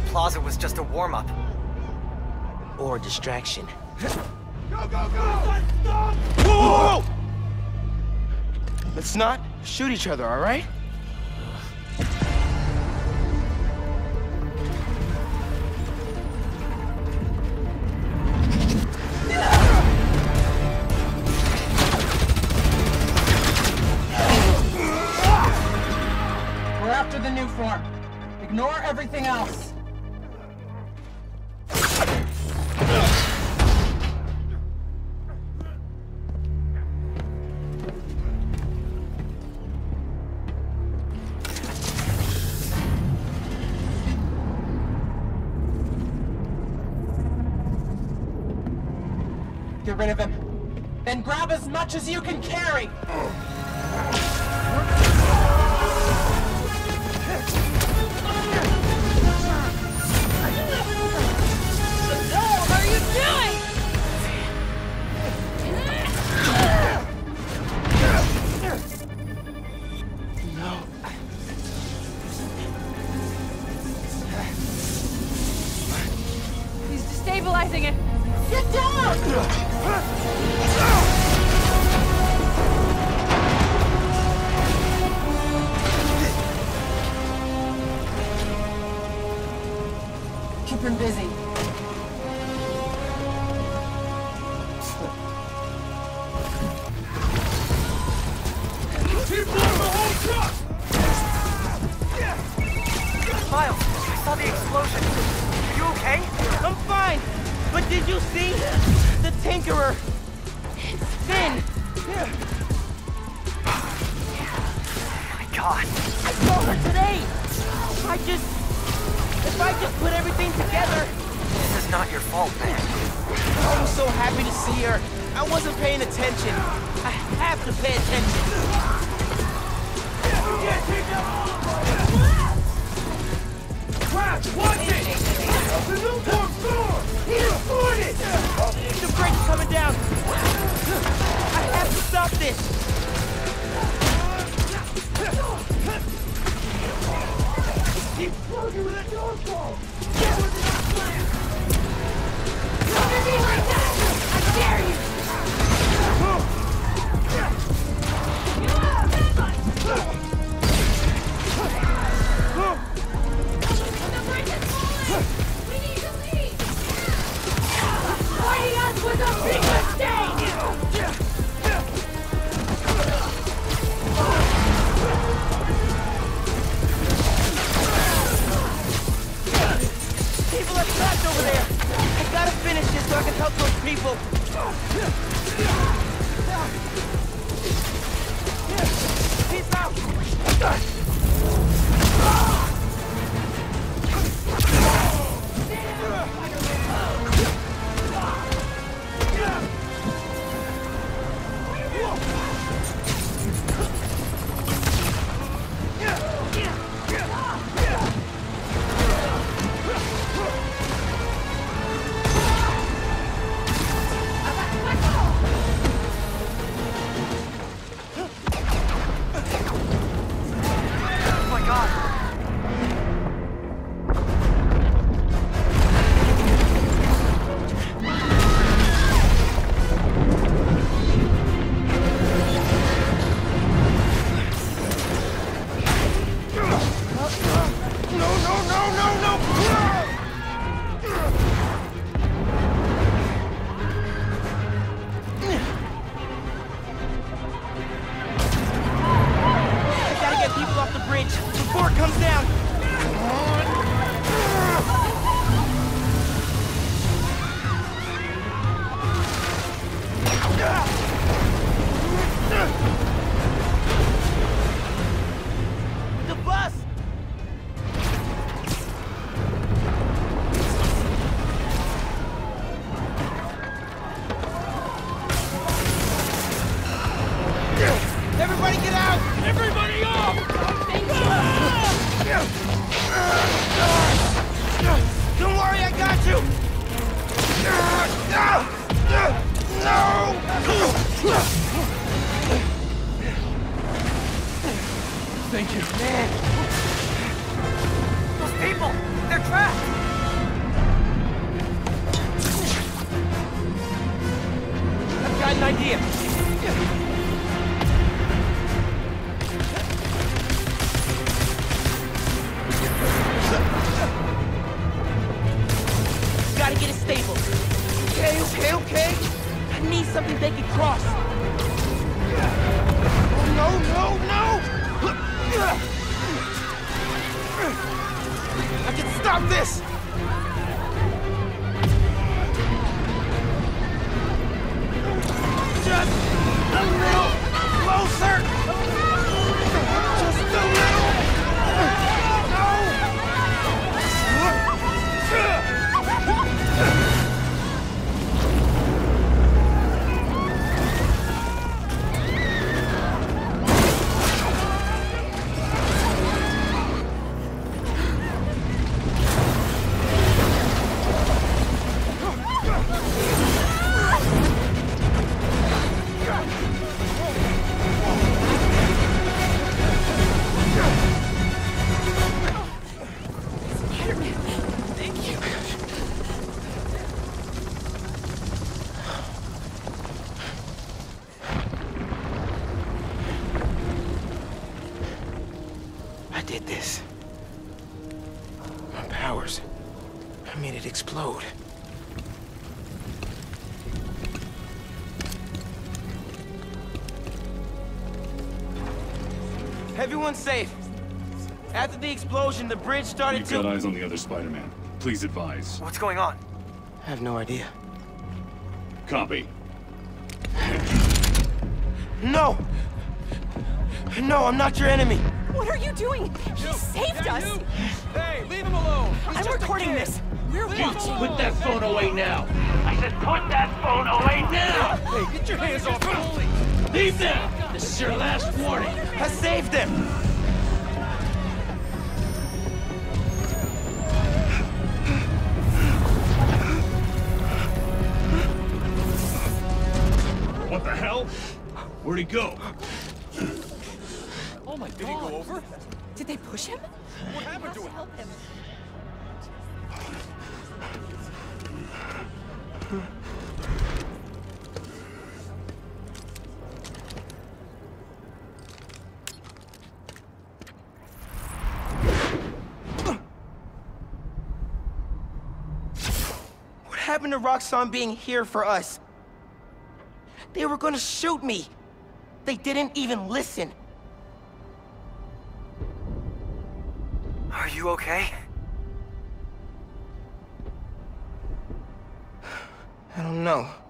plaza was just a warm-up. Or a distraction. Go, go, go! Stop! Whoa! Let's not shoot each other, all right? We're after the new form. Ignore everything else. Get rid of him. Then grab as much as you can carry! He's destabilizing it. Get down! Keep him busy. Miles, I saw the explosion. Are you okay? I'm fine! But did you see? The Tinkerer! Thin! Oh my god. I saw her today! If I just put everything together... This is not your fault, man. I was so happy to see her. I wasn't paying attention. I have to pay attention. Crash, watch it! The new form storm! He destroyed it! The brake's coming down! I have to stop this! Keep working with that door call! Don't be like that! I dare you! The bridge is falling! We need to leave! Fighting us was a big mistake! People are trapped over there! I gotta finish this so I can help those people! Peace out! Oh my god. I gotta get people off the bridge before it comes down! The bus! Everybody get out! Everybody off! Don't worry, I got you! No! Thank you. Man. Those people, they're trapped. an idea. Gotta get it stable. Okay. I need something they can cross. Oh, no! I can stop this! Just a little closer! Just a little! I did this. My powers. I made it explode. Everyone's safe. After the explosion, the bridge started You've got eyes on the other Spider-Man. Please advise. What's going on? I have no idea. Copy. No! No, I'm not your enemy. What are you doing? He saved us! Hey, leave him alone! I'm recording this! We're watching! Put that phone away now! I said put that phone away now! Hey, get your hands off him! Leave now! This is your last warning! I saved him! What the hell? Where'd he go? Oh my God. Did he go over? Did they push him? What happened to him? Help him. What happened to Roxxon being here for us? They were gonna shoot me. They didn't even listen. Are you okay? I don't know.